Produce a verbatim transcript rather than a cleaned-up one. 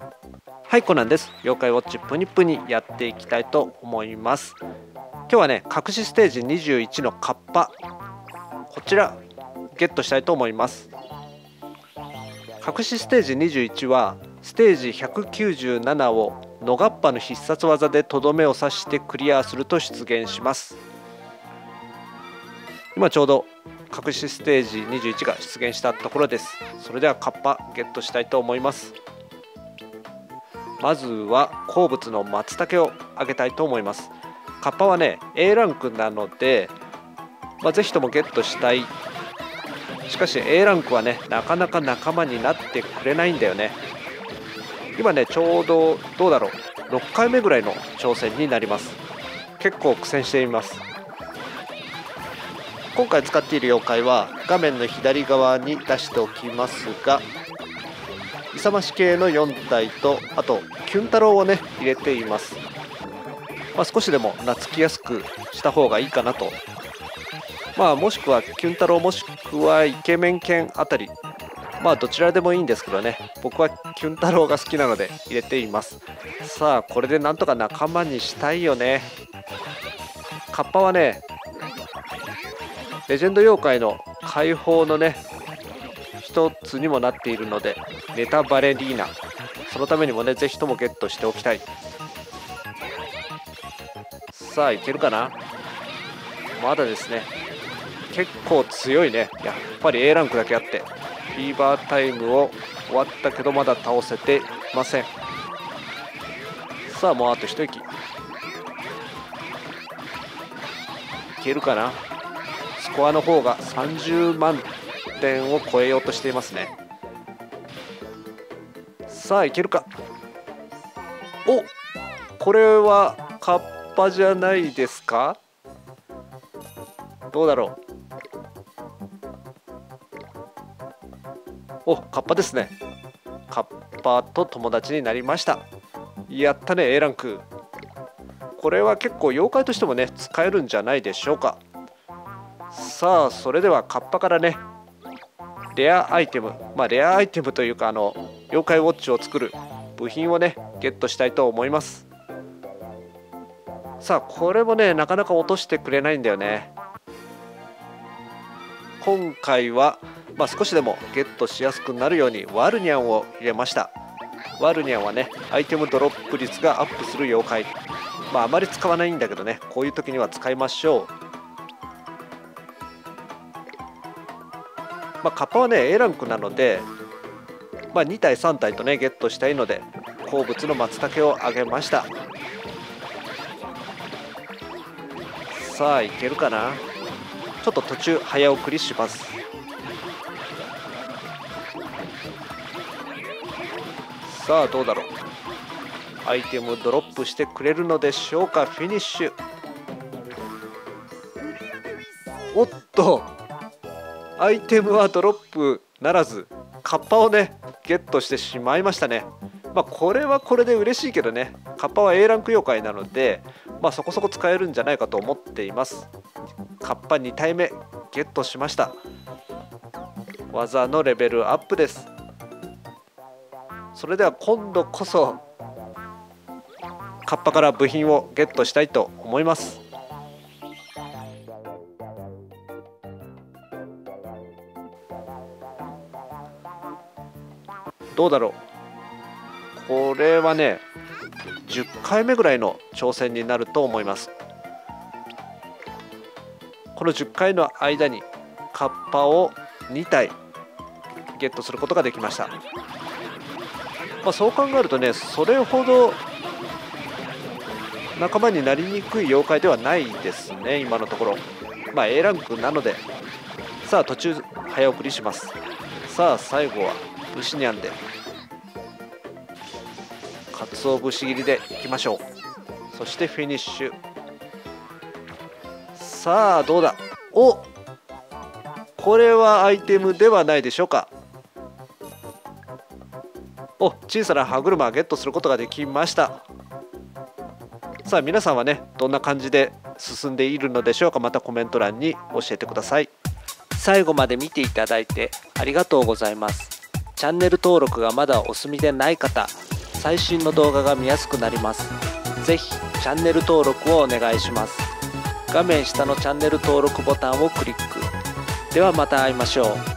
はい、コナンです。妖怪ウォッチプニプニやっていきたいと思います。今日はね、隠しステージにじゅういちのカッパ、こちらゲットしたいと思います。隠しステージにじゅういちはステージひゃくきゅうじゅうななを野ガッパの必殺技でとどめを刺してクリアすると出現します。今ちょうど隠しステージにじゅういちが出現したところです。それではカッパゲットしたいと思います。まずは好物の松茸をあげたいと思います。カッパはね エー ランクなので、まあ、ぜひともゲットしたい。しかし エー ランクはねなかなか仲間になってくれないんだよね。今ねちょうどどうだろうろっかいめぐらいの挑戦になります。結構苦戦しています。今回使っている妖怪は画面の左側に出しておきますが、勇まし系のよん体と、あとキュン太郎をね入れています。まあ、少しでも懐きやすくした方がいいかなと。まあもしくはキュン太郎もしくはイケメン犬あたり、まあどちらでもいいんですけどね、僕はキュン太郎が好きなので入れています。さあこれでなんとか仲間にしたいよね。カッパはねレジェンド妖怪の解放のね一つにもなっているので、ネタバレリーナ、そのためにもねぜひともゲットしておきたい。さあいけるかな。まだですね。結構強いね。やっぱり エー ランクだけあってフィーバータイムを終わったけどまだ倒せていません。さあもうあと一息いけるかな。スコアの方がさんじゅうまんてんを超えようとしていますね。さあいけるか。お、これはカッパじゃないですか。どうだろう。お、カッパですね。カッパと友達になりました。やったね エー ランク。これは結構妖怪としてもね使えるんじゃないでしょうか。さあそれではカッパからねレアアイテム、まあレアアイテムというかあの妖怪ウォッチを作る部品をねゲットしたいと思います。さあこれもねなかなか落としてくれないんだよね。今回は、まあ、少しでもゲットしやすくなるようにワルニャンを入れました。ワルニャンはねアイテムドロップ率がアップする妖怪、まああまり使わないんだけどね、こういう時には使いましょう。まあ、カッパはね エー ランクなので、まあ、に体さん体とねゲットしたいので好物の松茸をあげました。さあいけるかな。ちょっと途中早送りします。さあどうだろう。アイテムドロップしてくれるのでしょうか。フィニッシュ。おっとアイテムはドロップならずカッパをねゲットしてしまいましたね。まあこれはこれで嬉しいけどね、カッパは エー ランク妖怪なので、まあそこそこ使えるんじゃないかと思っています。カッパに体目ゲットしました。技のレベルアップです。それでは今度こそカッパから部品をゲットしたいと思います。どうだろう。これはねじゅっかいめぐらいの挑戦になると思います。このじゅっかいの間にカッパをに体ゲットすることができました。まあ、そう考えるとねそれほど仲間になりにくい妖怪ではないですね今のところ。まあ エー ランクなので。さあ途中早送りします。さあ最後はブシニャンでかつお節切りでいきましょう。そしてフィニッシュ。さあどうだ。お、これはアイテムではないでしょうか。お、小さな歯車ゲットすることができました。さあ皆さんはねどんな感じで進んでいるのでしょうか。またコメント欄に教えてください。最後まで見ていただいてありがとうございます。チャンネル登録がまだお済みでない方、 最新の動画が見やすくなります。ぜひチャンネル登録をお願いします。画面下のチャンネル登録ボタンをクリック。ではまた会いましょう。